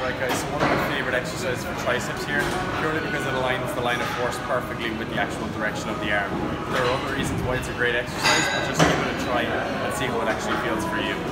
Right guys, so one of my favourite exercises for triceps here, purely because it aligns the line of force perfectly with the actual direction of the arm. There are other reasons why it's a great exercise, but just give it a try and see how it actually feels for you.